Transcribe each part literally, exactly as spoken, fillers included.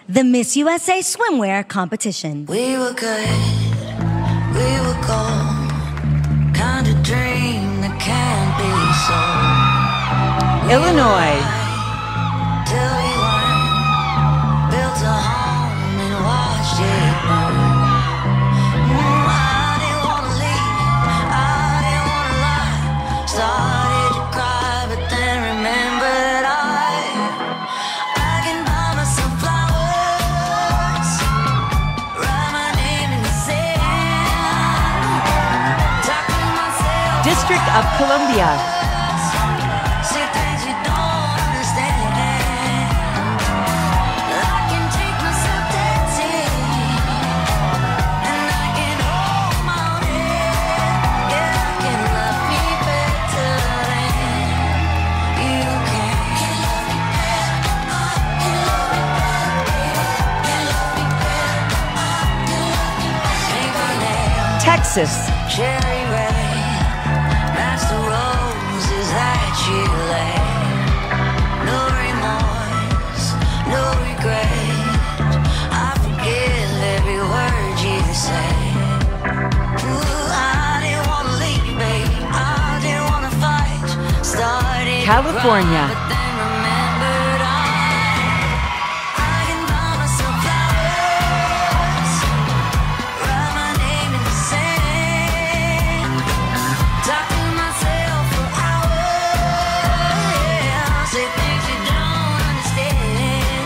the Miss U S A Swimwear Competition. We were good, we were gold, kind of dream that can't be sold. Illinois. Till we weren't, built a home and watched it burn. Mm, I didn't wanna leave, I didn't wanna lie. Started to cry, but then remembered I, I can buy myself flowers, write my name in the sand, talk to myself. District of Columbia. Texas. Cherry red, that's the roses that you lay. No remorse, no regret. I forgive every word you say. Ooh, I didn't wanna leave, babe. I didn't wanna fight. Started California. to cry, but then remembered I, I can buy myself flowers, write my name in the sand, talk to myself for hours, say things you don't understand.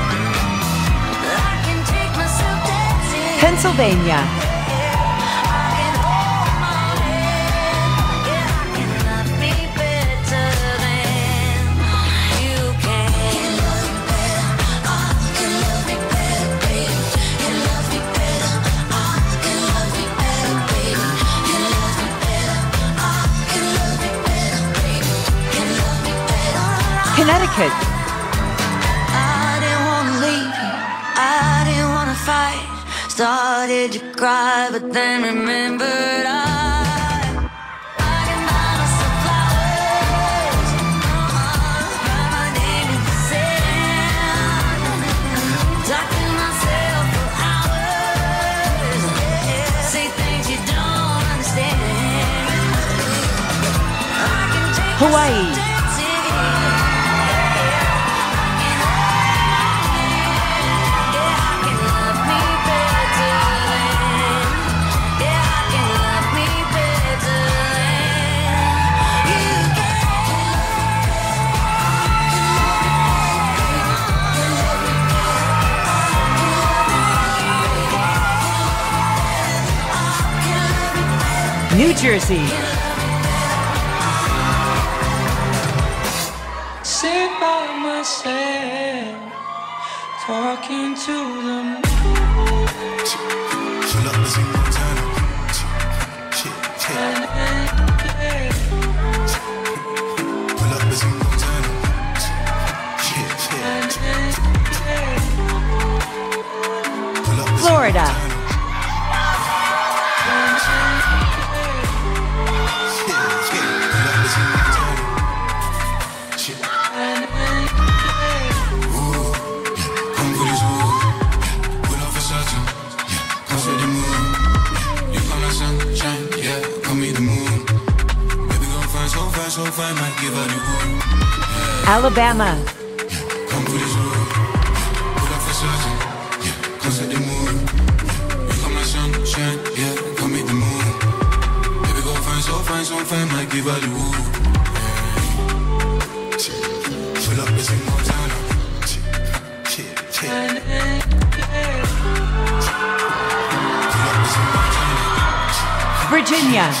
I can take myself dancing. Pennsylvania. I can hold my hand. Yeah, I can love me better than you can. Can love me better. I can love me better, baby. Can love me better. I can love me better, baby. Can love me better. I can love me better, baby. Can love me better. Connecticut. I didn't wanna leave you, I didn't wanna fight. Started to cry, but then remembered I, I can buy myself flowers, write my name in the sand, talk to myself for hours, say things you don't understand. I can take Hawaii. myself dancing. New Jersey. Sit by myself, talking to the moon. Pull up, let's go, turn up. Shit, shit. Pull up, let's go, turn up. Shit, shit. Pull up, let's go, Florida. turn up. So fine, might give her the wood. Alabama. Come with this wood. Put up for certain. Yeah, come set the mood. You come like sunshine. Yeah, come meet the moon. Baby, go fine, so fine, so fine, might give her the wood. Pull up, let's more time. Chill, chill. Pull up, let's more time. Virginia.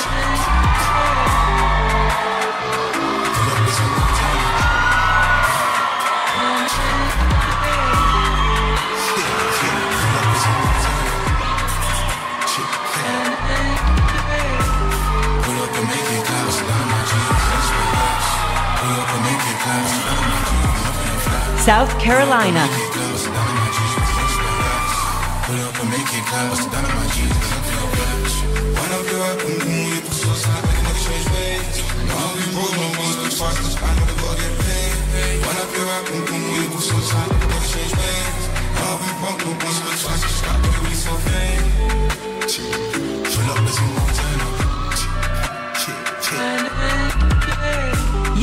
South Carolina.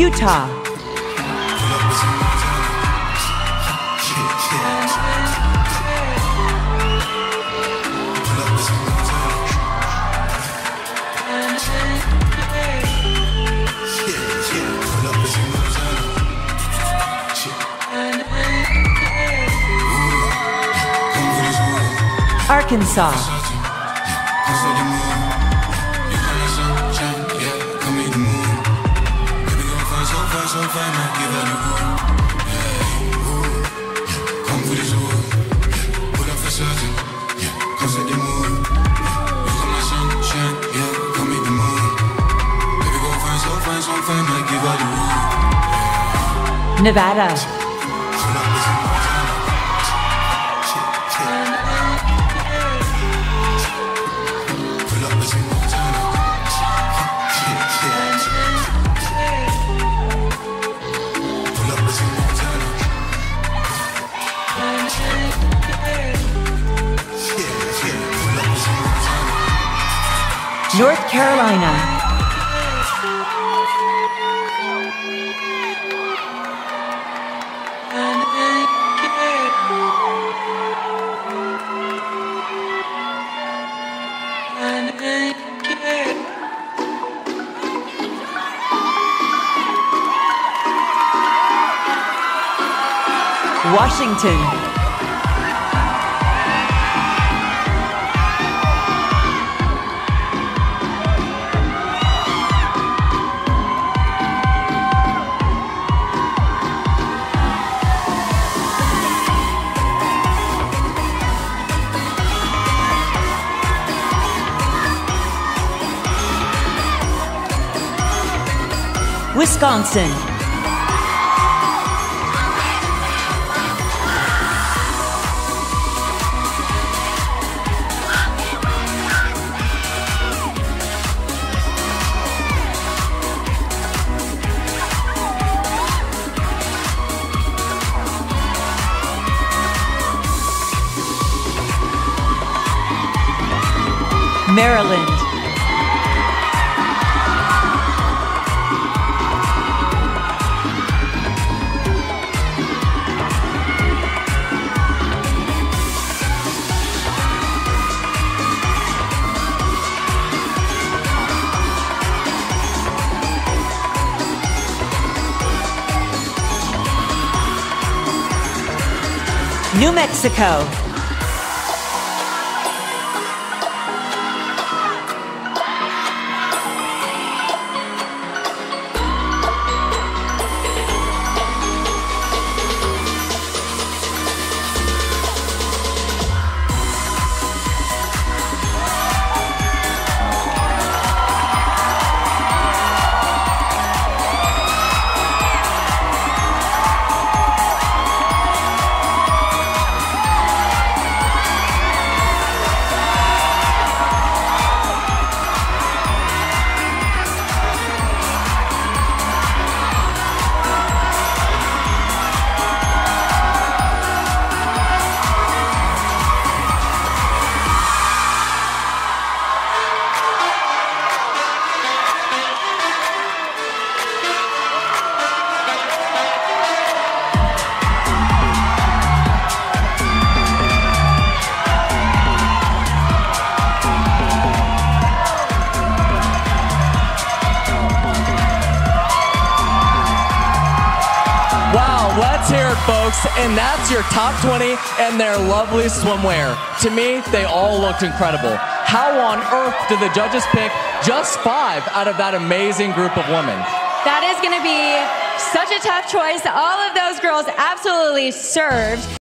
Utah. Arkansas. Nevada. North Carolina. Washington. Wisconsin. Maryland. New Mexico. Let's hear it, folks. And that's your top twenty and their lovely swimwear. To me, they all looked incredible. How on earth did the judges pick just five out of that amazing group of women? That is going to be such a tough choice. All of those girls absolutely served.